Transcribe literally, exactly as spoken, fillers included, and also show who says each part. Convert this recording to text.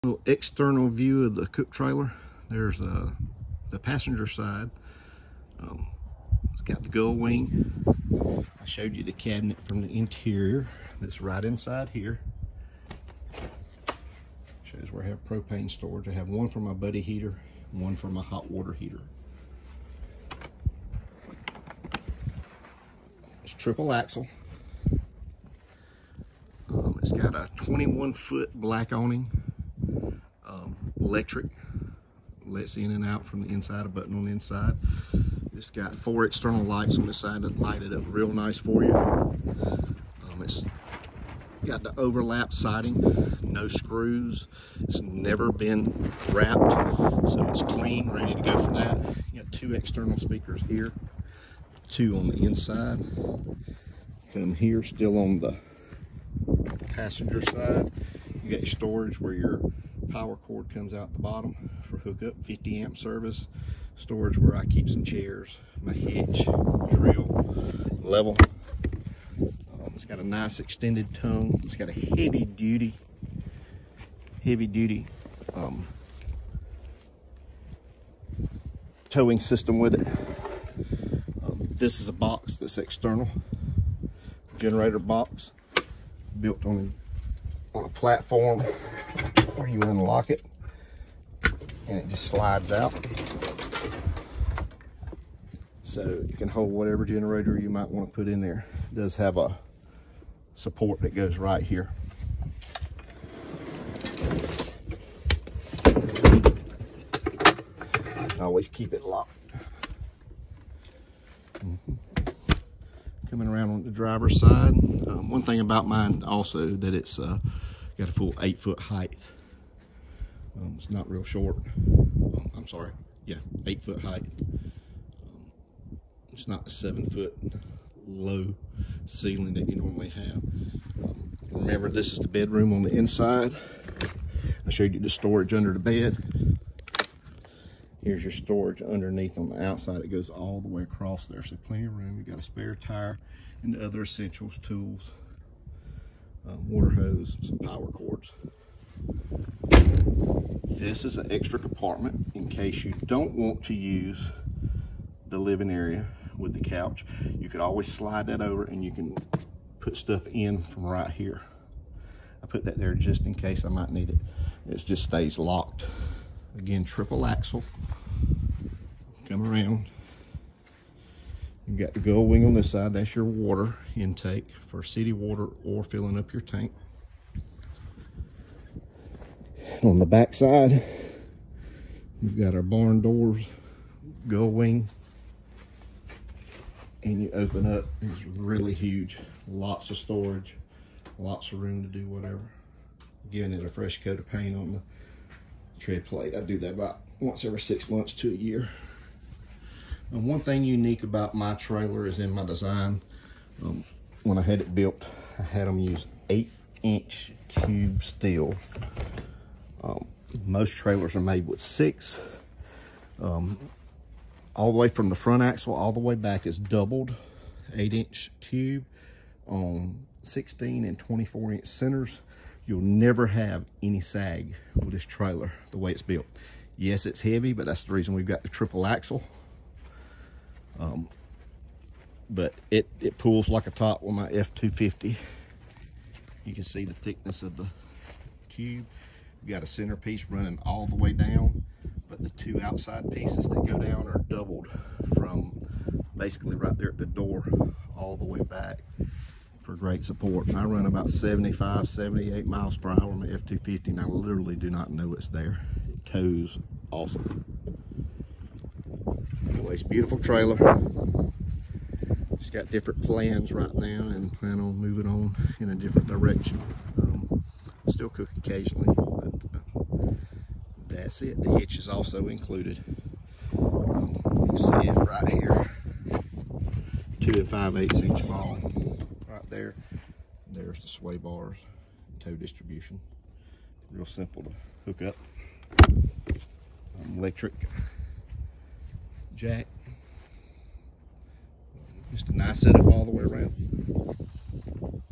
Speaker 1: Little external view of the cook trailer. There's uh, the passenger side. Um, it's got the gull wing. I showed you the cabinet from the interior. That's right inside here. Shows where I have propane storage. I have one for my buddy heater, one for my hot water heater. It's triple axle. Um, it's got a twenty-one foot black awning. Um, electric, lets in and out from the inside, a button on the inside. It's got four external lights on the side that light it up real nice for you. Um, it's got the overlap siding, no screws. It's never been wrapped, so it's clean, ready to go for that. You got two external speakers here, two on the inside. Come here, still on the passenger side. You got your storage where your power cord comes out the bottom for hookup, fifty amp service. Storage where I keep some chairs, my hitch, drill, level. Um, it's got a nice extended tongue. It's got a heavy duty, heavy duty um, towing system with it. Um, this is a box that's external, generator box, built on a, on a platform where you unlock it and it just slides out, so you can hold whatever generator you might want to put in there. It does have a support that goes right here. I always keep it locked. Mm-hmm. Coming around on the driver's side, um, one thing about mine also that it's uh, got a full eight foot height. Um, it's not real short. Um, I'm sorry, yeah, eight foot height. Um, it's not the seven foot low ceiling that you normally have. Um, remember, this is the bedroom on the inside. I showed you the storage under the bed. Here's your storage underneath on the outside. It goes all the way across there, so plenty of room. You got a spare tire and the other essentials, tools, um, water hose, some power cords. This is an extra compartment in case you don't want to use the living area with the couch. You could always slide that over and you can put stuff in from right here. I put that there just in case I might need it. It just stays locked. Again, triple axle. Come around. You've got the gull wing on this side. That's your water intake for city water or filling up your tank. On the back side, you've got our barn doors, gull wing, and you open up. It's really huge. Lots of storage, lots of room to do whatever. Giving it a fresh coat of paint on the tread plate. I do that about once every six months to a year. And one thing unique about my trailer is in my design. Um, when I had it built, I had them use eight inch tube steel. Um, most trailers are made with six. Um, all the way from the front axle all the way back is doubled eight inch tube on sixteen and twenty-four inch centers. You'll never have any sag with this trailer the way it's built. Yes, it's heavy, but that's the reason we've got the triple axle. Um, but it, it pulls like a top with my F two fifty. You can see the thickness of the tube. We've got a centerpiece running all the way down, but the two outside pieces that go down are doubled from basically right there at the door all the way back for great support. And I run about seventy-five, seventy-eight miles per hour on the F two fifty, and I literally do not know it's there. It tows awesome. Anyways, beautiful trailer. Just got different plans right now and plan on moving on in a different direction. Um, still cook occasionally, but uh, that's it. The hitch is also included. Um, you see it right here. Two and five eighths inch ball right there. There's the sway bars, tow distribution. Real simple to hook up. Um, electric jack. Just a nice setup all the way around.